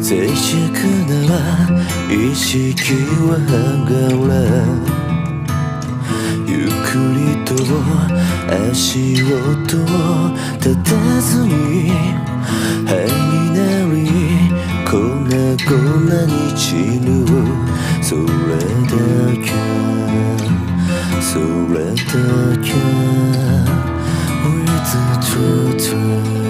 静寂な意識は剥がれ、ゆっくりと足音を立たずに灰になり粉々に散る。それだけそれだけ With the truth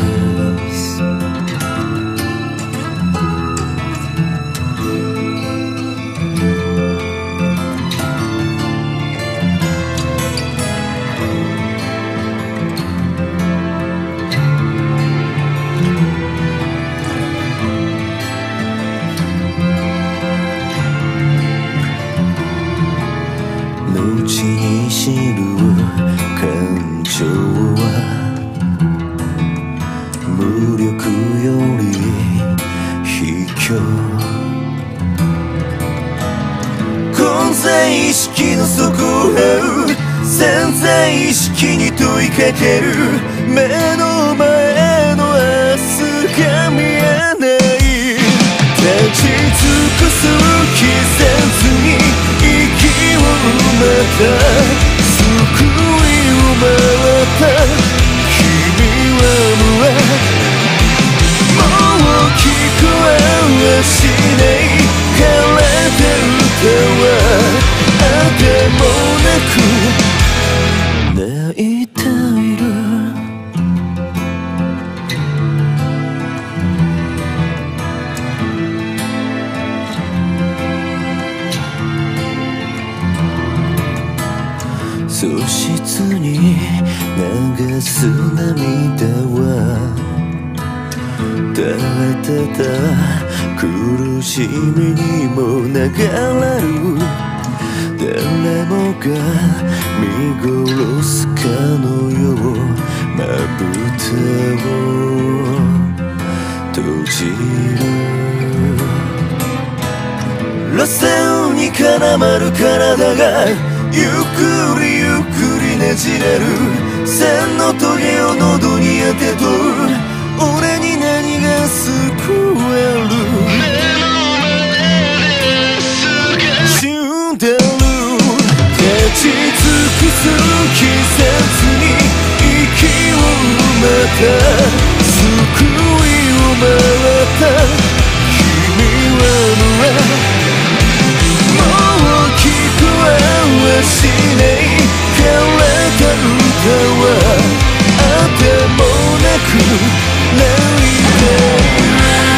口に知る感情は無力より卑怯。混在意識の底を這う潜在意識に問いかける。目の前の明日が見えない。立ち尽くす気せずに息を埋めた救いを回った君はもう聞こえはしない枯れた歌はあてもなく泣いている。喪失に流す涙はただ苦しみにも流れる。誰もが見殺すかのようまぶたを閉じる。螺旋に絡まる体がゆっくりゆっくりねじれる。線のトゲを喉に当てとる。俺に何が救える。死んでる。立ち尽くす季節に息を埋めた救いを回った君はしない枯れた歌はあてもなく泣いている。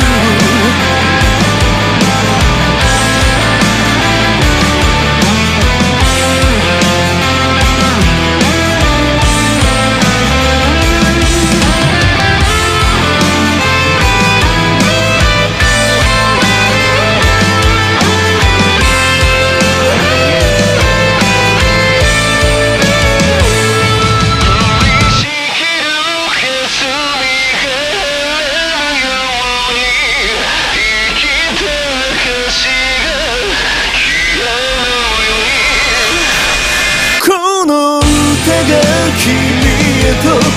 君へと届くのな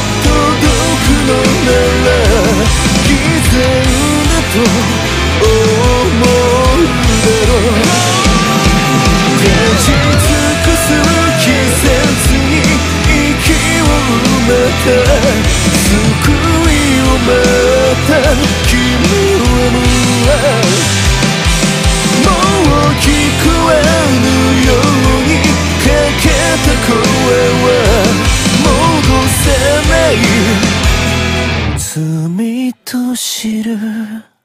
ら偽善だと思うだろう。立ち尽くす季節に息を埋めた救いを待った君はもう聞こえぬようにかけた声は戻せない罪と知る。